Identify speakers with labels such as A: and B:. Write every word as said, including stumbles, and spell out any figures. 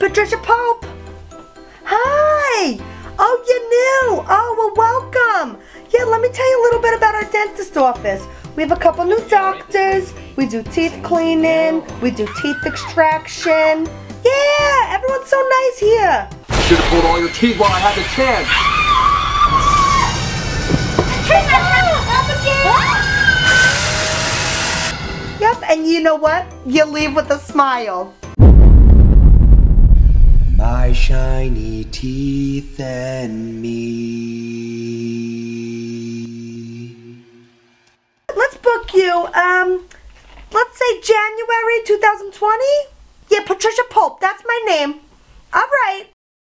A: Patricia Pope. Hi. Oh, you're new. Oh, well, welcome. Yeah, let me tell you a little bit about our dentist office. We have a couple new doctors. We do teeth cleaning. We do teeth extraction. Yeah, everyone's so nice here.
B: You should have pulled all your teeth while I had the chance.
A: Abigail! Yep, and you know what? You leave with a smile.
C: My shiny teeth and me.
A: Let's book you, um, let's say January two thousand twenty? Yeah, Patricia Pope, that's my name.